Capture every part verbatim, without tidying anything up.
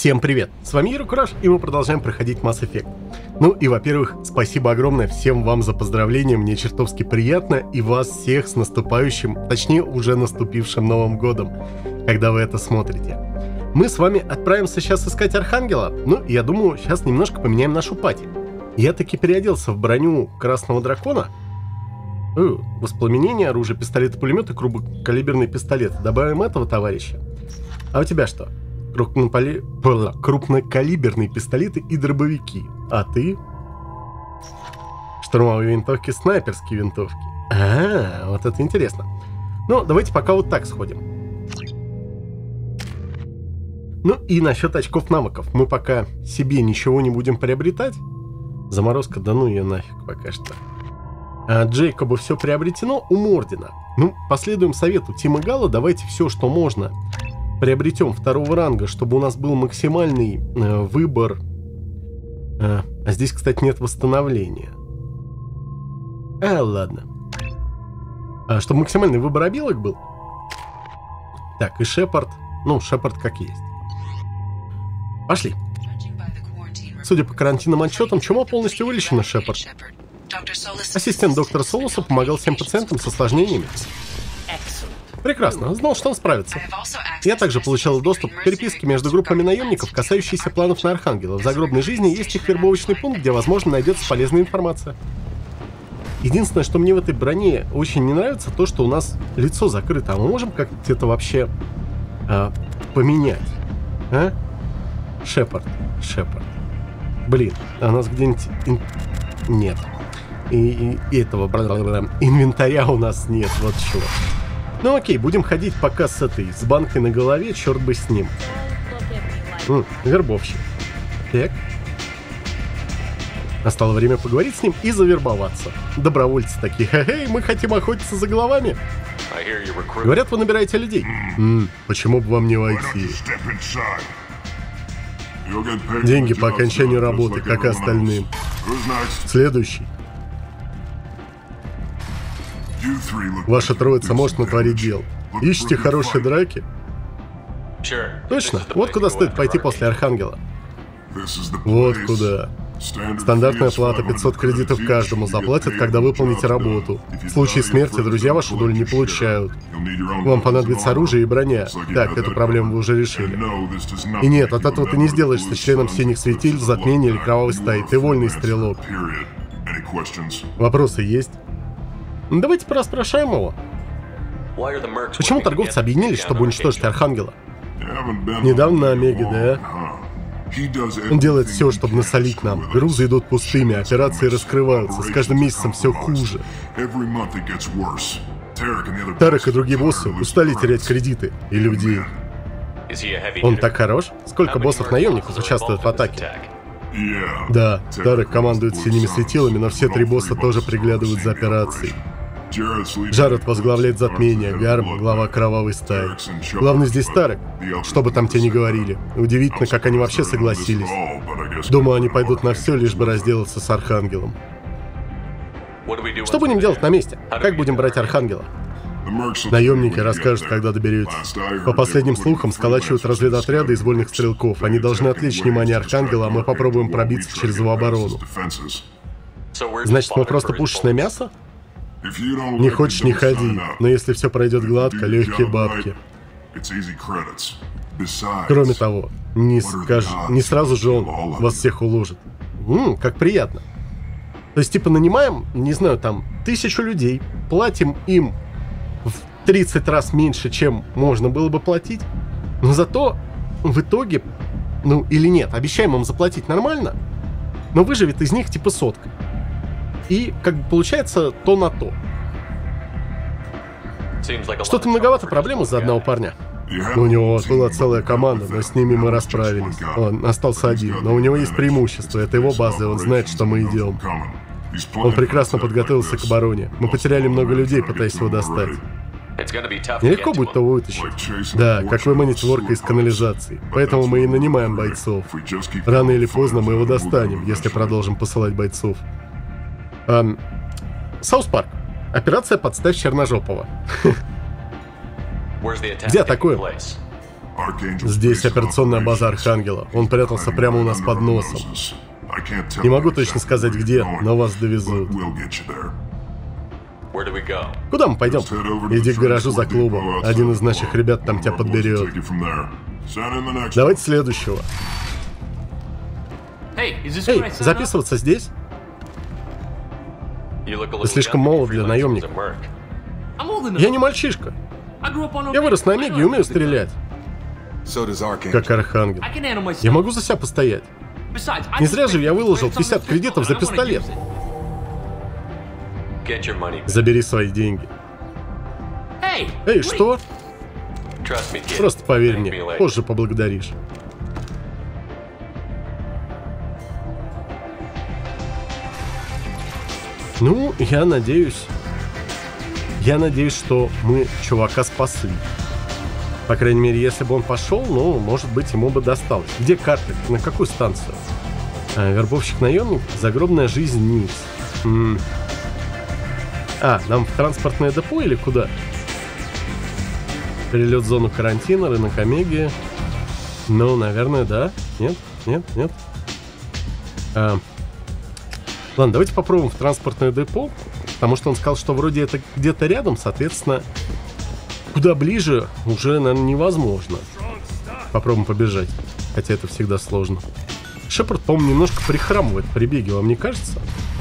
Всем привет! С вами Ира Кураж, и мы продолжаем проходить Mass Effect. Ну и, во-первых, спасибо огромное всем вам за поздравления, мне чертовски приятно, и вас всех с наступающим, точнее уже наступившим Новым Годом, когда вы это смотрите. Мы с вами отправимся сейчас искать Архангела, ну и я думаю, сейчас немножко поменяем нашу пати. Я таки переоделся в броню Красного Дракона. Э, воспламенение, оружие, пистолет, пулемет и крупнокалиберный пистолет. Добавим этого товарища. А у тебя что? Крупнополи... Крупнокалиберные пистолеты и дробовики. А ты? Штурмовые винтовки, снайперские винтовки. А, вот это интересно. Ну, давайте пока вот так сходим. Ну и насчет очков навыков. Мы пока себе ничего не будем приобретать. Заморозка, да ну ее нафиг пока что. А Джейкобу все приобретено у Мордина. Ну, последуем совету Тима Гала. Давайте все, что можно, приобретем второго ранга, чтобы у нас был максимальный э, выбор. А, а здесь, кстати, нет восстановления. А, ладно. А, чтобы максимальный выбор обилок был. Так, и Шепард. Ну, Шепард как есть. Пошли. Судя по карантинным отчетам, чума полностью вылечена, Шепард. Ассистент доктора Солоса помогал всем пациентам с осложнениями. Прекрасно, знал, что он справится. Я также получал доступ к переписке между группами наемников, касающейся планов на Архангела. В загробной жизни есть их вербовочный пункт, где, возможно, найдется полезная информация. Единственное, что мне в этой броне очень не нравится, то, что у нас лицо закрыто. А мы можем как-то это вообще а, поменять? А? Шепард, Шепард. Блин, а у нас где-нибудь... Ин... Нет. И, и, и этого инвентаря у нас нет, вот чего. Ну окей, будем ходить пока с этой, с банкой на голове, черт бы с ним. М, вербовщик. Так. Настало время поговорить с ним и завербоваться. Добровольцы такие, хе-хей, мы хотим охотиться за головами. Говорят, вы набираете людей. М, почему бы вам не войти? Деньги по окончанию работы, как и остальным. Следующий. Ваша троица может натворить дел. Ищите хорошие драки? Точно. Вот куда стоит пойти после Архангела. Вот куда. Стандартная плата пятьсот кредитов каждому. Заплатят, когда выполните работу. В случае смерти друзья вашу долю не получают. Вам понадобится оружие и броня. Так, эту проблему вы уже решили. И нет, от этого ты не сделаешься членом синих светил, затмения или кровавой стаи. Ты вольный стрелок. Вопросы есть? Давайте порасспрашаем его. Почему торговцы объединились, чтобы уничтожить Архангела? Недавно на Омеге, да? Он делает все, чтобы насолить нам. Грузы идут пустыми, операции раскрываются. С каждым месяцем все хуже. Тарек и другие боссы устали терять кредиты и людей. Он так хорош? Сколько боссов-наемников участвуют в атаке? Да, Тарек командует синими светилами, но все три босса тоже приглядывают за операцией. Джаред возглавляет затмение, Гарм — глава кровавой стаи. Главный здесь Тарек, что бы там те ни говорили. Удивительно, как они вообще согласились. Думаю, они пойдут на все, лишь бы разделаться с Архангелом. Что будем делать на месте? Как будем брать Архангела? Наемники расскажут, когда доберетесь. По последним слухам, сколачивают разведотряды из вольных стрелков. Они должны отвлечь внимание Архангела, а мы попробуем пробиться через его оборону. Значит, мы просто пушечное мясо? Не хочешь — не ходи, но если все пройдет гладко, легкие бабки. Кроме того, не, скаж... не сразу же он вас всех уложит. Ммм, как приятно. То есть, типа, нанимаем, не знаю, там, тысячу людей, платим им в тридцать раз меньше, чем можно было бы платить, но зато в итоге, ну или нет, обещаем им заплатить нормально, но выживет из них типа сотка. И как бы получается то на то. Что-то многовато проблем из-за одного парня. У него была целая команда, но с ними мы расправились. Он остался один, но у него есть преимущество. Это его база, и он знает, что мы идем. Он прекрасно подготовился к обороне. Мы потеряли много людей, пытаясь его достать. Нелегко будет его вытащить. Да, как выманить ворка из канализации. Поэтому мы и нанимаем бойцов. Рано или поздно мы его достанем, если продолжим посылать бойцов. Um, Саус Парк. Операция «Подставь Черножопого». Где атакуем? Здесь операционная база Архангела. Он прятался прямо у нас под носом. Не могу точно сказать где, но вас довезут. Куда мы пойдем? Иди к гаражу за клубом. Один из наших ребят там тебя подберет. Давайте следующего. Эй, записываться здесь? Ты слишком молод для наемника. Я не мальчишка. Я вырос на Омеге и умею стрелять. Как Архангел. Я могу за себя постоять. Не зря же я выложил пятьдесят кредитов за пистолет. Забери свои деньги. Эй, что? Просто поверь мне, позже поблагодаришь. Ну, я надеюсь... Я надеюсь, что мы чувака спасли. По крайней мере, если бы он пошел, ну, может быть, ему бы досталось. Где карта? На какую станцию? А, вербовщик-наемник? Загробная жизнь Никс. М-м. А, нам в транспортное депо или куда? Перелет в зону карантина, рынок Омеги. Ну, наверное, да. Нет, нет, нет. А... Ладно, давайте попробуем в транспортное депо. Потому что он сказал, что вроде это где-то рядом, соответственно, куда ближе уже, наверное, невозможно. Попробуем побежать. Хотя это всегда сложно. Шепард, по-моему, немножко прихрамывает при беге, вам не кажется?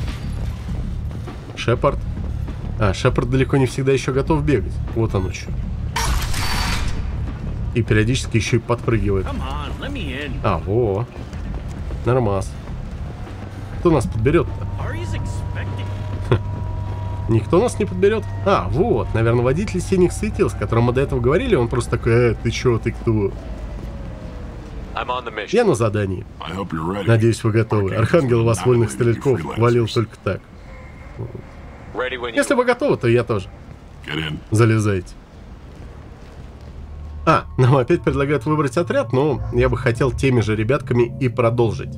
Шепард. А, Шепард далеко не всегда еще готов бегать. Вот оно что. И периодически еще и подпрыгивает. А, во. Нормас. Кто нас подберет-то? Никто нас не подберет? А, вот, наверное, водитель синих светил, с которым мы до этого говорили, он просто такой: э, ты чё, ты кто? Я на задании. Надеюсь, вы готовы. Архангел вас, вольных стрельков, валил только так. Если вы готовы, то я тоже. Залезайте. А, нам опять предлагают выбрать отряд, но я бы хотел теми же ребятками и продолжить.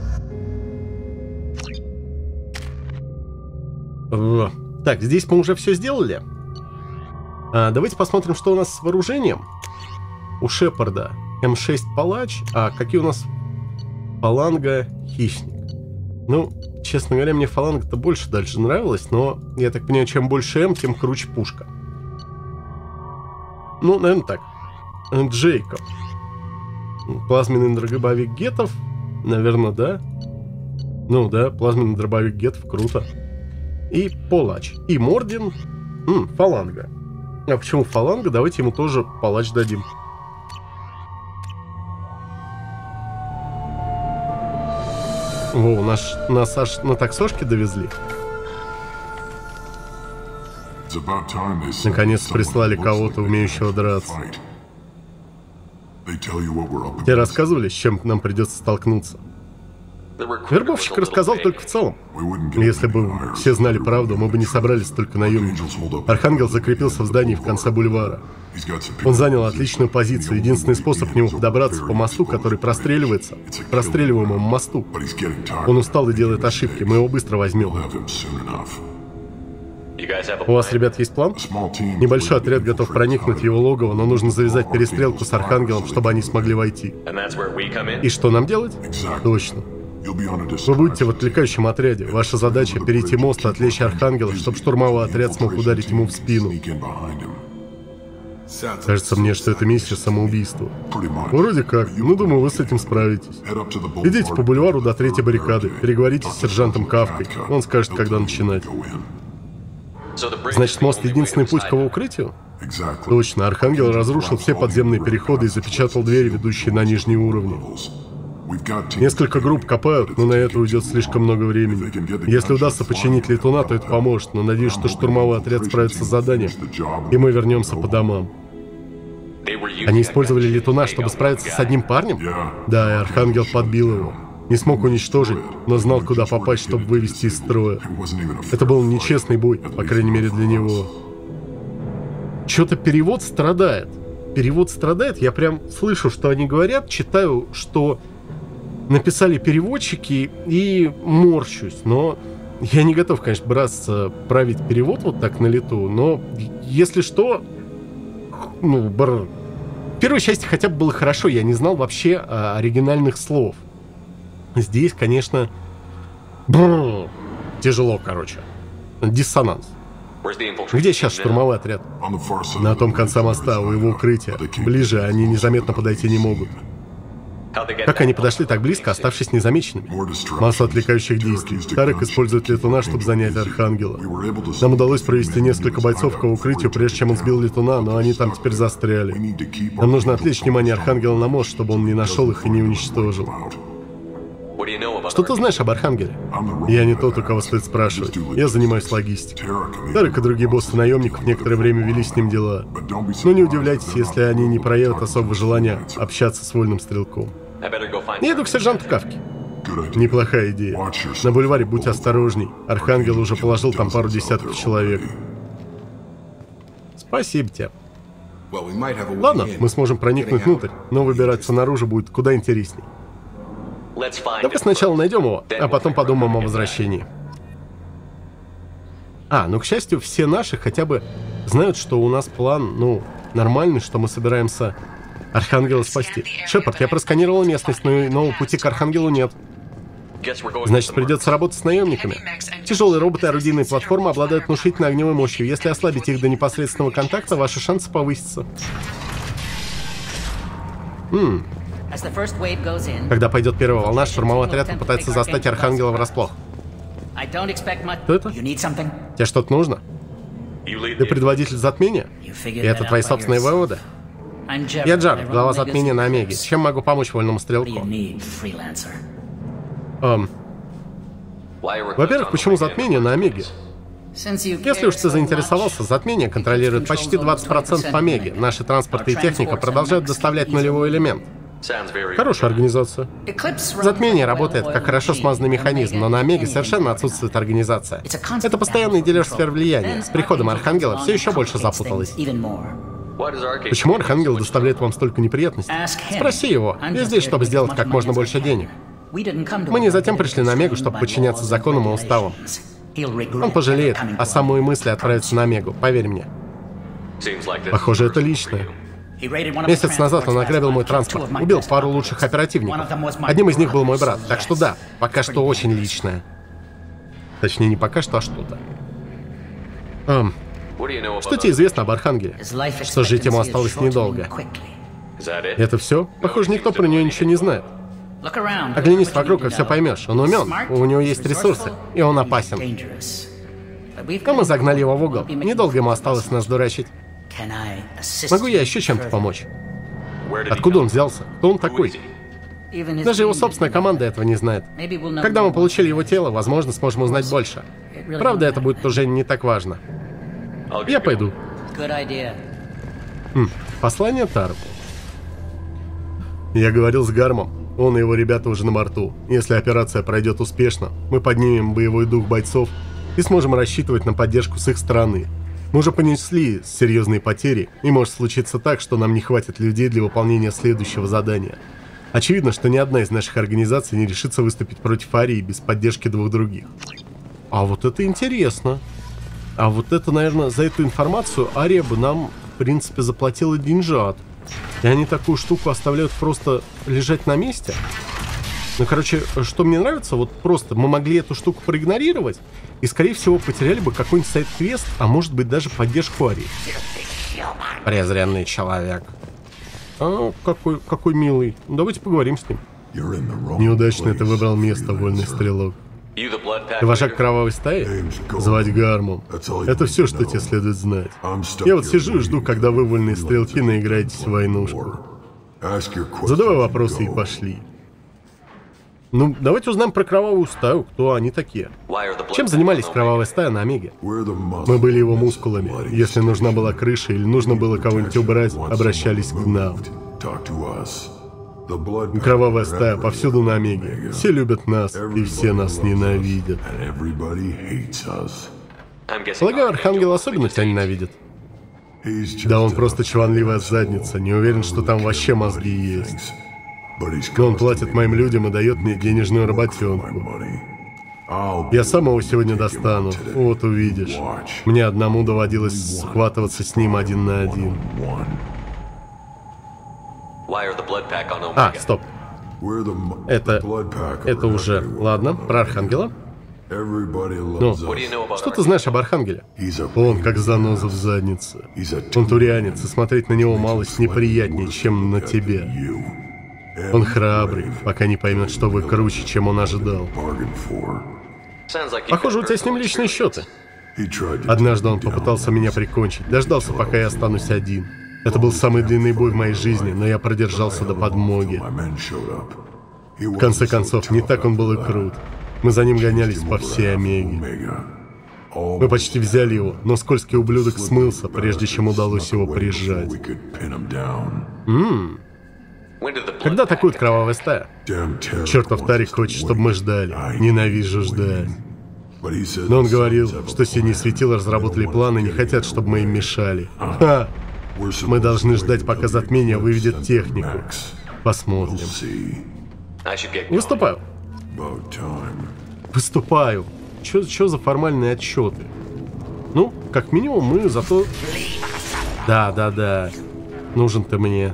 О. Так, здесь мы уже все сделали. А, давайте посмотрим, что у нас с вооружением. У Шепарда эм шесть палач, а какие у нас фаланга хищник. Ну, честно говоря, мне фаланга-то больше дальше нравилась, но я так понимаю, чем больше М, тем круче пушка. Ну, наверное, так. Джейкоб. Плазменный дробовик гетов. Наверное, да. Ну да, плазменный дробовик гетов, круто. И палач. И Мордин. М, фаланга. А почему фаланга? Давайте ему тоже палач дадим. Во, наш, нас аж на таксошке довезли. Наконец прислали кого-то, умеющего драться. Тебе рассказывали, с чем нам придется столкнуться? Вербовщик рассказал только в целом. Если бы все знали правду, мы бы не собрались столько наемников. Архангел закрепился в здании в конце бульвара. Он занял отличную позицию. Единственный способ к нему подобраться по мосту, который простреливается, простреливаемому мосту. Он устал и делает ошибки. Мы его быстро возьмем. У вас, ребят, есть план? Небольшой отряд готов проникнуть в его логово, но нужно завязать перестрелку с Архангелом, чтобы они смогли войти. И что нам делать? Точно. Вы будете в отвлекающем отряде. Ваша задача — перейти мост и отвлечь Архангела, чтобы штурмовой отряд смог ударить ему в спину. Кажется мне, что это миссия самоубийства. Вроде как. Ну, думаю, вы с этим справитесь. Идите по бульвару до третьей баррикады. Переговорите с сержантом Кавкой. Он скажет, когда начинать. Значит, мост — единственный путь к его укрытию? Точно. Архангел разрушил все подземные переходы и запечатал двери, ведущие на нижние уровни. Несколько групп копают, но на это уйдет слишком много времени. Если удастся починить летуна, то это поможет, но надеюсь, что штурмовой отряд справится с заданием, и мы вернемся по домам. Они использовали летуна, чтобы справиться с одним парнем? Да, и Архангел подбил его. Не смог уничтожить, но знал, куда попасть, чтобы вывести из строя. Это был нечестный бой, по крайней мере для него. Чё-то перевод страдает. Перевод страдает, я прям слышу, что они говорят, читаю, что написали переводчики, и морщусь. Но я не готов, конечно, браться править перевод вот так на лету, но если что, ну, бр... В первой части хотя бы было хорошо, я не знал вообще а, оригинальных слов. Здесь, конечно, бррр, тяжело, короче. Диссонанс. Где сейчас штурмовой отряд? На том конце моста, у его укрытия. Ближе они незаметно подойти не могут. Как они подошли так близко, оставшись незамеченными? Масса отвлекающих действий. Тарек использует летуна, чтобы занять Архангела. Нам удалось провести несколько бойцов к укрытию, прежде чем он сбил летуна, но они там теперь застряли. Нам нужно отвлечь внимание Архангела на мост, чтобы он не нашел их и не уничтожил. Что ты знаешь об Архангеле? Я не тот, у кого стоит спрашивать. Я занимаюсь логистикой. Тарек и другие боссы наемников некоторое время вели с ним дела. Но не удивляйтесь, если они не проявят особого желания общаться с вольным стрелком. Я иду к сержанту Кавке. Неплохая идея. На бульваре будь осторожней. Архангел уже положил там пару десятков человек. Спасибо тебе. Ладно, мы сможем проникнуть внутрь, но выбираться наружу будет куда интересней. Давай сначала найдем его, а потом подумаем о возвращении. А, ну, к счастью, все наши хотя бы знают, что у нас план, ну, нормальный, что мы собираемся Архангела спасти. Шепард, я просканировал местность, но нового пути к Архангелу нет. Значит, придется работать с наемниками. Тяжелые роботы и орудийные платформы обладают внушительной огневой мощью. Если ослабить их до непосредственного контакта, ваши шансы повысятся. Хм. Когда пойдет первая волна, штурмовой отряд попытается застать Архангела врасплох. Кто это? Тебе что-то нужно? Ты предводитель затмения? И это твои собственные выводы? Я Джаред, глава затмения на Омеге. Чем могу помочь вольному стрелку? Эм... Во-первых, почему затмение на Омеге? Если уж ты заинтересовался, затмение контролирует почти двадцать процентов Омеги. Наши транспорты и техника продолжают доставлять нулевой элемент. Хорошая организация. Затмение работает как хорошо смазанный механизм, но на Омеге совершенно отсутствует организация. Это постоянный дележ сфер влияния. С приходом Архангела все еще больше запуталось. Почему Архангел доставляет вам столько неприятностей? Спроси его. Я здесь, чтобы сделать как можно больше денег. Мы не затем пришли на Омегу, чтобы подчиняться законам и уставам. Он пожалеет о самой мысли отправиться на Омегу, поверь мне. Похоже, это личное. Месяц назад он ограбил мой транспорт, убил пару лучших оперативников. Одним из них был мой брат, так что да, пока что очень личное. Точнее, не пока что, а что-то. Эм, что тебе известно об Архангеле? Что жить ему осталось недолго. Это все? Похоже, никто про нее ничего не знает. Оглянись вокруг и все поймешь. Он умен, у него есть ресурсы, и он опасен. Но мы загнали его в угол. Недолго ему осталось нас дурачить. Могу я еще чем-то помочь? Откуда он взялся? Кто он такой? Даже его собственная команда этого не знает. Когда мы получили его тело, возможно, сможем узнать больше. Правда, это будет уже не так важно. Я пойду. Хм, послание Тареку. Я говорил с Гармом. Он и его ребята уже на борту. Если операция пройдет успешно, мы поднимем боевой дух бойцов и сможем рассчитывать на поддержку с их стороны. Мы уже понесли серьезные потери, и может случиться так, что нам не хватит людей для выполнения следующего задания. Очевидно, что ни одна из наших организаций не решится выступить против Арии без поддержки двух других. А вот это интересно. А вот это, наверное, за эту информацию Ария бы нам, в принципе, заплатила деньжат. И они такую штуку оставляют просто лежать на месте. Ну, короче, что мне нравится, вот просто мы могли эту штуку проигнорировать, и, скорее всего, потеряли бы какой-нибудь сайд-квест, а может быть, даже поддержку Арии. Презренный человек. А, какой, какой милый. Давайте поговорим с ним. Неудачно ты выбрал место, вольный стрелок. Ты вожак кровавой стаи? Звать Гармом. Это все, что тебе следует знать. Я вот сижу и жду, когда вы, вольные стрелки, наиграетесь в войнушку. Задавай вопросы и пошли. Ну, давайте узнаем про кровавую стаю, кто они такие. Чем занимались кровавая стая на Омеге? Мы были его мускулами. Если нужна была крыша или нужно было кого-нибудь убрать, обращались к нам. Кровавая стая повсюду на Омеге. Все любят нас, и все нас ненавидят. Полагаю, Архангел особенно тебя ненавидит. Да он просто чванливая задница, не уверен, что там вообще мозги есть. Но он платит моим людям и дает мне денежную работенку. Я сам его сегодня достану, вот увидишь. Мне одному доводилось схватываться с ним один на один. А, стоп. Это... Это уже... Ладно, про Архангела. Ну, что ты знаешь об Архангеле? Он как заноза в заднице. Он турианец, и смотреть на него малость неприятнее, чем на тебя. Он храбрый, пока не поймет, что вы круче, чем он ожидал. Похоже, у тебя с ним личные счеты. Однажды он попытался меня прикончить, дождался, пока я останусь один. Это был самый длинный бой в моей жизни, но я продержался до подмоги. В конце концов, не так он был и крут. Мы за ним гонялись по всей Омеге. Мы почти взяли его, но скользкий ублюдок смылся, прежде чем удалось его прижать. Ммм. Когда атакует кровавая стая? Чертов Тарик хочет, чтобы мы ждали. Ненавижу ждать. Но он говорил, что синие светила разработали планы и не хотят, чтобы мы им мешали. Ха! Мы должны ждать, пока затмение выведет технику. Посмотрим. Выступаю. Выступаю. Чё за формальные отчеты? Ну, как минимум, мы зато... Да, да, да. Нужен ты мне.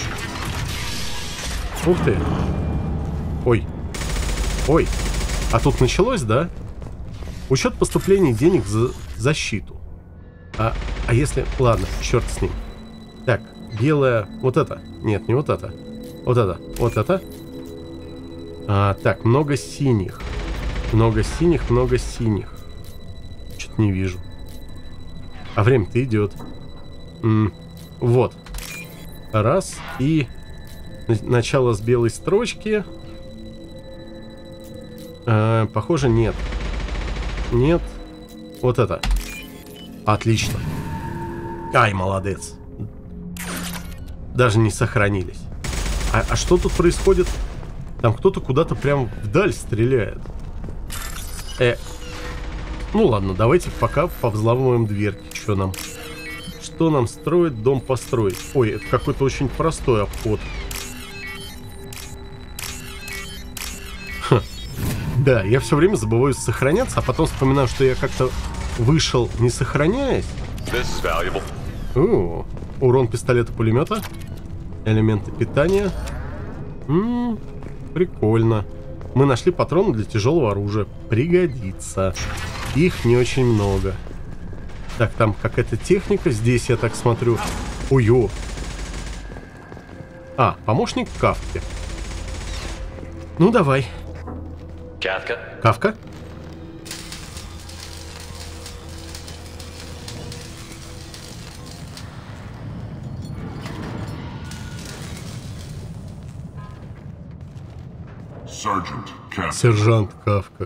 Ух ты. Ой. Ой. А тут началось, да? Учет поступлений денег за защиту. А, а если... Ладно, черт с ним. Так, белая... Вот это. Нет, не вот это. Вот это. Вот это. А, так, много синих. Много синих, много синих. Что-то не вижу. А время-то идет. М-м, вот. Раз. И... Начало с белой строчки. А, похоже, нет. Нет. Вот это. Отлично. Ай, молодец. Даже не сохранились. А, а что тут происходит? Там кто-то куда-то прям вдаль стреляет. Э. Ну ладно, давайте пока повзламываем дверки. Что нам? Что нам строить? Дом построить. Ой, это какой-то очень простой обход. Ха. Да, я все время забываю сохраняться, а потом вспоминаю, что я как-то вышел, не сохраняясь. О, урон пистолета-пулемета. Элементы питания. М-м, прикольно. Мы нашли патроны для тяжелого оружия. Пригодится. Их не очень много. Так, там какая-то техника. Здесь я так смотрю. Ой-ё. А, помощник Кафки. Ну, давай. Кавка. Кавка? Сержант Кафка.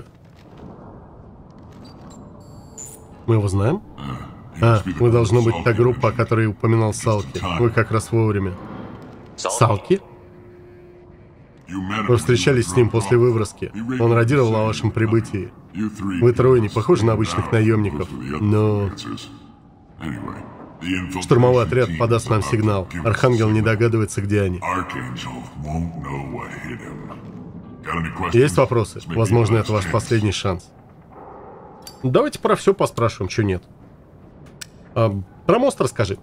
Мы его знаем? А, вы должно быть та группа, о которой упоминал Салки. Вы как раз вовремя. Салки? Вы встречались с ним после выброски. Он радировал о вашем прибытии. Вы трое не похожи на обычных наемников, но... Штурмовой отряд подаст нам сигнал. Архангел не догадывается, где они. Есть вопросы? Возможно, это ваш последний шанс. Давайте про все поспрашиваем, что нет. А, про мост расскажи.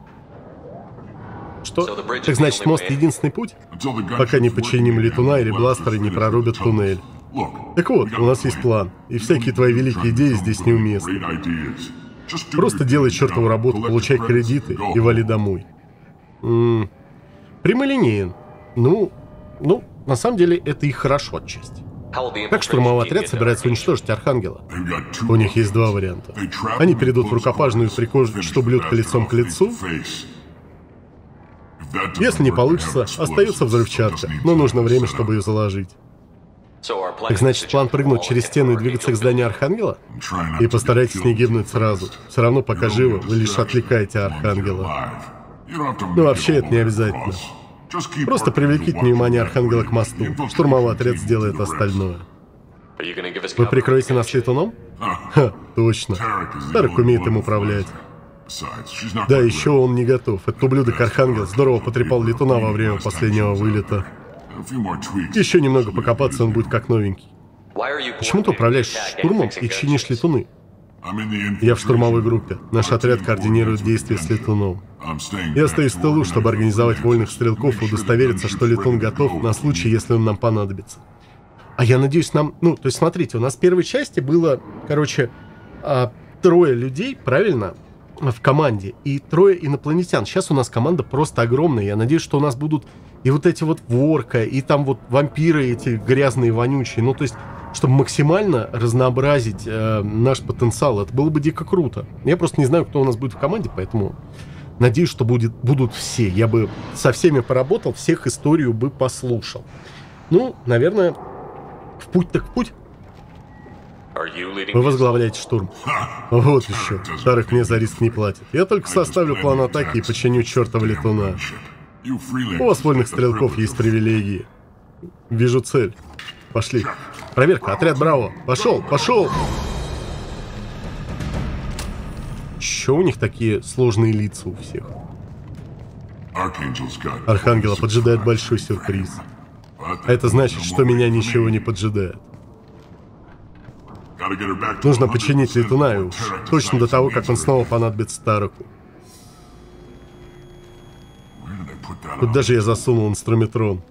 Что? Так значит, мост единственный путь? Пока не починим летуна или бластеры не прорубят туннель. Так вот, у нас есть план. И всякие твои великие идеи здесь неуместны. Просто делай чертову работу, получай кредиты и вали домой. М-м, прямолинеен. Ну, ну, на самом деле, это и хорошо отчасти. Как штурмовой отряд собирается уничтожить Архангела? У них есть два варианта. Они перейдут в рукопашную и прикончат ублюдка лицом к лицу. Если не получится, остается взрывчатка, но нужно время, чтобы ее заложить. Так значит, план прыгнуть через стену и двигаться к зданию Архангела? И постарайтесь не гибнуть сразу. Все равно, пока живы, вы лишь отвлекаете Архангела. Ну, вообще, это не обязательно. Просто привлеките внимание Архангела к мосту. Штурмовой отряд сделает остальное. Вы прикроете нас летуном? Ха, точно. Тарик умеет им управлять. Да, еще он не готов. Этот ублюдок Архангел здорово потрепал летуна во время последнего вылета. Еще немного покопаться, он будет как новенький. Почему ты управляешь штурмом и чинишь летуны? Я в штурмовой группе. Наш отряд координирует действия с летуном. Я остаюсь в тылу, чтобы организовать вольных стрелков и удостовериться, что летун готов на случай, если он нам понадобится. А я надеюсь, нам... Ну, то есть, смотрите, у нас в первой части было, короче, а, трое людей, правильно, в команде, и трое инопланетян. Сейчас у нас команда просто огромная. Я надеюсь, что у нас будут и вот эти вот ворка, и там вот вампиры эти грязные, вонючие. Ну, то есть, чтобы максимально разнообразить э, наш потенциал. Это было бы дико круто. Я просто не знаю, кто у нас будет в команде, поэтому надеюсь, что будет, будут все. Я бы со всеми поработал, всех историю бы послушал. Ну, наверное, в путь так в путь. Вы возглавляете штурм. Вот еще. Старых мне за риск не платит. Я только составлю план атаки и починю чертова летуна. У вас, вольных стрелков, есть привилегии. Вижу цель. Пошли. Проверка. Отряд Браво. Пошел, пошел. Че у них такие сложные лица у всех? Архангела поджидает большой сюрприз. А это значит, что меня ничего не поджидает. Нужно починить летуна, и уж точно до того, как он снова понадобится Тараку. Куда же я засунул инструментрон?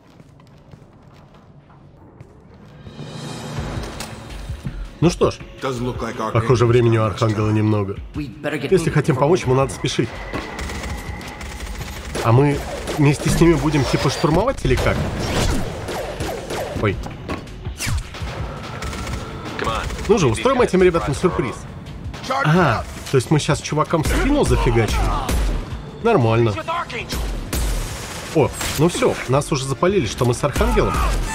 Ну что ж, похоже, времени у Архангела немного. Если хотим помочь, ему надо спешить. А мы вместе с ними будем типа штурмовать или как? Ой. Ну же, устроим этим ребятам сюрприз. Ага, то есть мы сейчас чувакам в спину зафигачим? Нормально. О, ну все, нас уже запалили, что мы с Архангелом.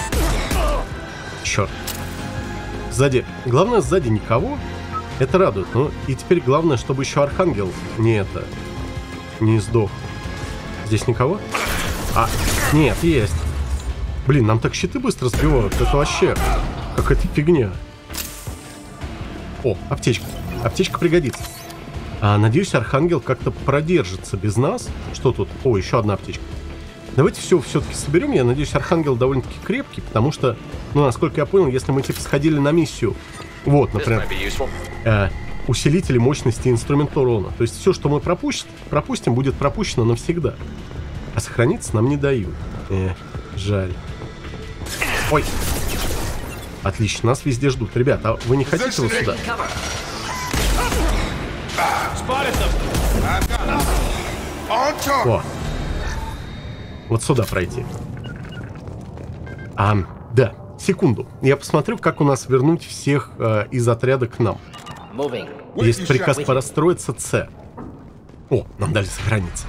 Черт. Сзади, главное, сзади никого. Это радует, ну и теперь главное, чтобы еще Архангел не это, не сдох. Здесь никого? А, нет, есть. Блин, нам так щиты быстро сбивают, это вообще какая-то фигня. О, аптечка. Аптечка пригодится. А, надеюсь, Архангел как-то продержится без нас. Что тут? О, еще одна аптечка. Давайте все все-таки соберем. Я надеюсь, Архангел довольно-таки крепкий, потому что, ну, насколько я понял, если мы типа сходили на миссию, вот, например, э, усилители мощности инструмента урона. То есть все, что мы пропустим, пропустим, будет пропущено навсегда. А сохраниться нам не дают. Э, жаль. Ой. Отлично, нас везде ждут. Ребята, а вы не хотите вот сюда? О. Вот сюда пройти. А, да, секунду. Я посмотрю, как у нас вернуть всех э, из отряда к нам. Есть приказ порастроиться С. О, нам дали сохраниться.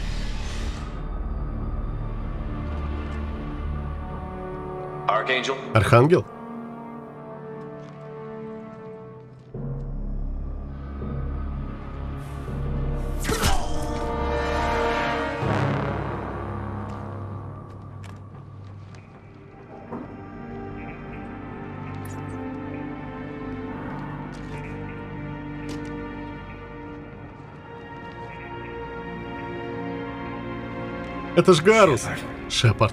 Архангел? Это ж Гарус. Шепард.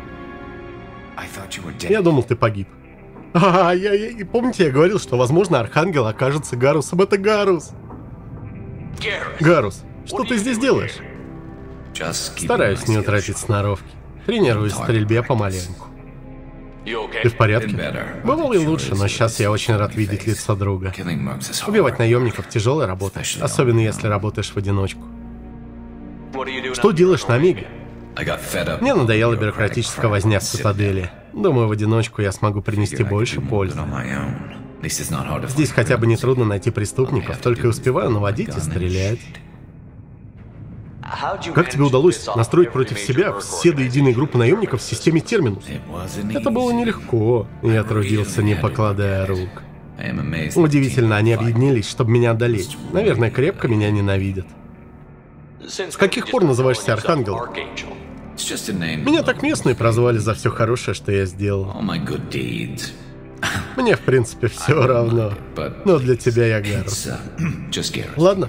Я думал, ты погиб. А, я, я, помните, я говорил, что, возможно, Архангел окажется Гарусом. Это Гарус. Гарус, что ты здесь делаешь? Стараюсь не утратить сноровки. Тренируюсь в стрельбе помаленьку. Ты в порядке? Бывало и лучше, но сейчас я очень рад видеть лицо друга. Убивать наемников — тяжелая работа, особенно если работаешь в одиночку. Что делаешь на Омеге? Мне надоела бюрократическая возня в цитадели. Думаю, в одиночку я смогу принести больше пользы. Здесь хотя бы нетрудно найти преступников, только и успеваю наводить и стрелять. Как тебе удалось настроить против себя все до единой группы наемников в системе Терминус? Это было нелегко. Я трудился, не покладая рук. Удивительно, они объединились, чтобы меня одолеть. Наверное, крепко меня ненавидят. С каких пор называешься Архангел? Меня так местные прозвали за все хорошее, что я сделал. Мне, в принципе, все равно. Но для тебя я Гарус. Ладно.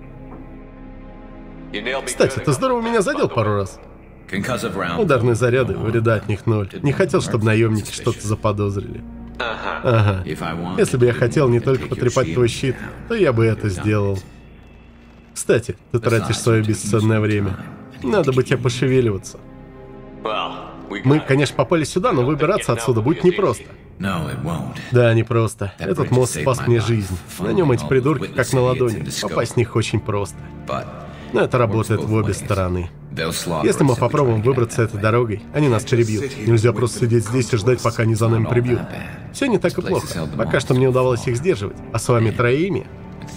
Кстати, ты здорово меня задел пару раз. Ударные заряды, вреда от них ноль. Не хотел, чтобы наемники что-то заподозрили. Ага. Если бы я хотел не только потрепать твой щит, то я бы это сделал. Кстати, ты тратишь свое бесценное время. Надо бы тебе пошевеливаться. Мы, конечно, попали сюда, но выбираться отсюда будет непросто. Да, непросто. Этот мост спас мне жизнь. На нем эти придурки как на ладони. Попасть в них очень просто. Но это работает в обе стороны. Если мы попробуем выбраться этой дорогой, они нас перебьют. Нельзя просто сидеть здесь и ждать, пока они за нами прибьют. Все не так и плохо. Пока что мне удалось их сдерживать. А с вами троими...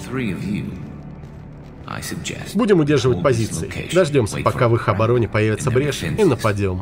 Будем удерживать позиции. Дождемся, пока в их обороне появится брешь, и нападем.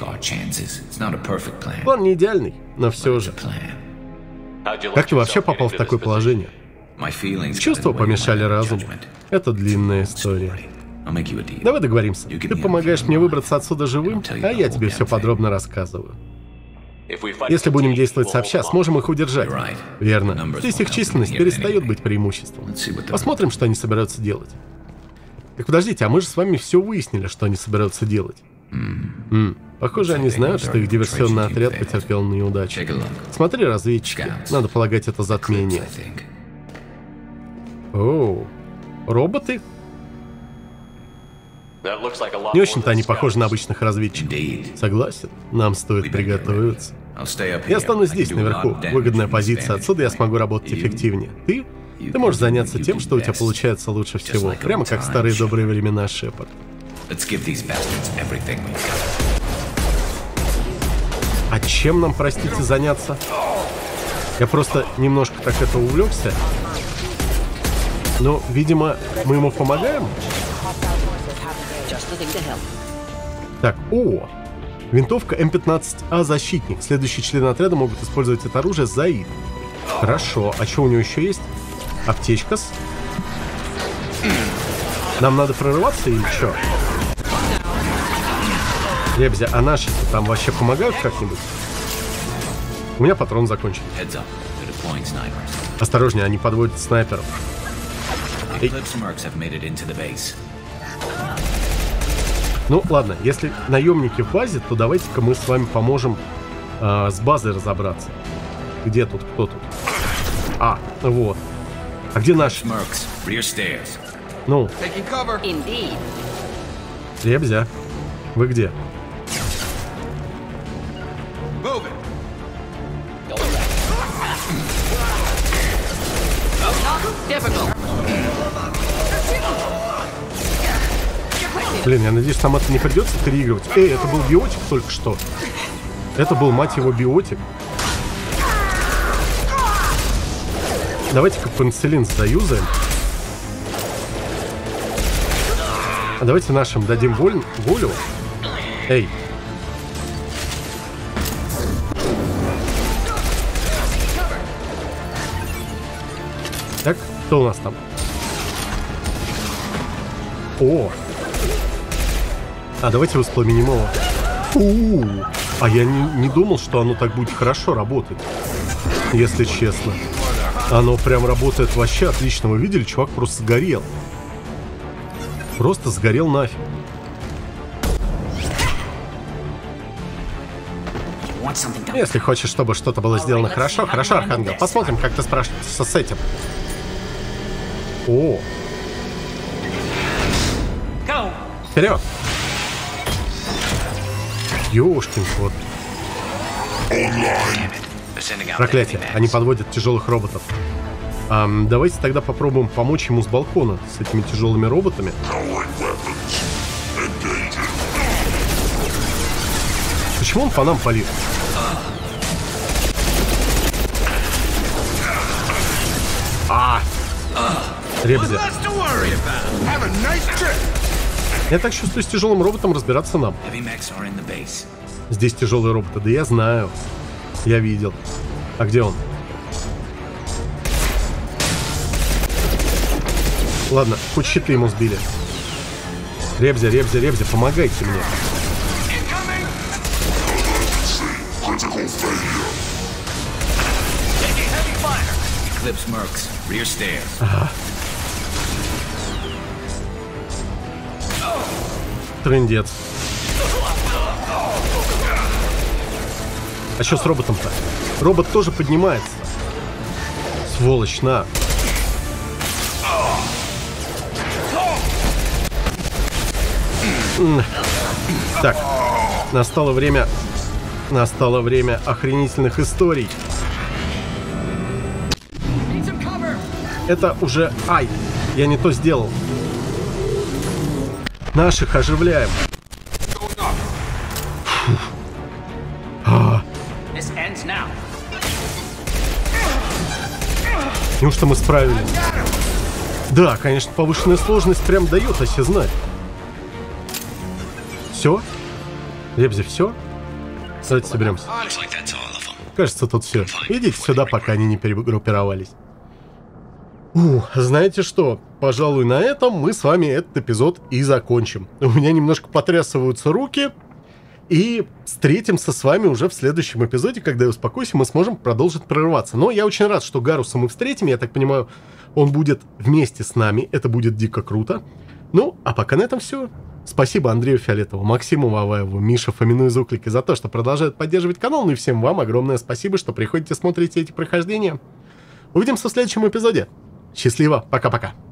План не идеальный, но все же. Как ты вообще попал в такое положение? Чувства помешали разуму. Это длинная история. Давай договоримся. Ты помогаешь мне выбраться отсюда живым, а я тебе все подробно рассказываю. Если будем действовать сообща, сможем их удержать. Верно. Здесь их численность перестает быть преимуществом. Посмотрим, что они собираются делать. Так подождите, а мы же с вами все выяснили, что они собираются делать. М-м. Похоже, они знают, что их диверсионный отряд потерпел неудачу. Смотри, разведчики. Надо полагать, это затмение. Оу. Роботы? Не очень-то они похожи на обычных разведчиков. Согласен. Нам стоит приготовиться. Я останусь здесь, наверху. Выгодная позиция. Отсюда я смогу работать эффективнее. Ты? Ты можешь заняться тем, что у тебя получается лучше всего. Прямо как в старые добрые времена, Шепард. А чем нам, простите, заняться? Я просто немножко так это увлекся. Но, видимо, мы ему помогаем? Так, о! Винтовка эм пятнадцать а «Защитник». Следующие члены отряда могут использовать это оружие за ид. Хорошо. А что у него еще есть? Аптечкас. Нам надо прорываться или что? Ребзя, а наши там вообще помогают как-нибудь? У меня патрон закончен. Осторожнее, они подводят снайперов. Эй. Ну ладно, если наемники в базе, то давайте-ка мы с вами поможем э, с базой разобраться. Где тут, кто тут? А, вот. А где наш? Ну. Ребзя, вы где? Блин, я надеюсь, там это не придется переигрывать. Эй, это был биотик только что. Это был, мать его, биотик. Давайте-ка пенициллин заюзаем. А давайте нашим дадим воль... волю. Эй. Так, кто у нас там? О! А давайте воспламеним его. Фу! А я не, не думал, что оно так будет хорошо работать. Если честно. Оно прям работает вообще отлично. Вы видели? Чувак просто сгорел. Просто сгорел нафиг. Если хочешь, чтобы что-то было сделано хорошо, хорошо, Архангел. Посмотрим, как ты справишься с этим. О! Вперед! Ёшкин кот. Проклятие, они подводят тяжелых роботов. А, давайте тогда попробуем помочь ему с балкона с этими тяжелыми роботами. Почему он по нам палит? А! Ребзя. Я так чувствую, с тяжелым роботом разбираться нам. Здесь тяжелые роботы. Да я знаю. Я видел. А где он? Ладно, хоть щиты ему сбили. Ребзя, Ребзя, Ребзя, помогайте мне. Ага. Трындец. А что с роботом-то? Робот тоже поднимается. Сволочь, на. Так, настало время... Настало время охренительных историй. Это уже... Ай, я не то сделал. Наших оживляем. А. Неужто мы справились? Да, конечно, повышенная сложность прям дает о себе знать. Все? Лебзи, все? Давайте соберемся. Кажется, тут все. Идите сюда, пока они не перегруппировались. У, знаете что? Пожалуй, на этом мы с вами этот эпизод и закончим. У меня немножко потрясываются руки. И встретимся с вами уже в следующем эпизоде, когда я успокоюсь, и мы сможем продолжить прорываться. Но я очень рад, что Гаруса мы встретим. Я так понимаю, он будет вместе с нами. Это будет дико круто. Ну, а пока на этом все. Спасибо Андрею Фиолетову, Максиму Ваваеву, Мише Фомину из Уклики за то, что продолжают поддерживать канал. Ну и всем вам огромное спасибо, что приходите, смотрите эти прохождения. Увидимся в следующем эпизоде. Счастливо, пока-пока.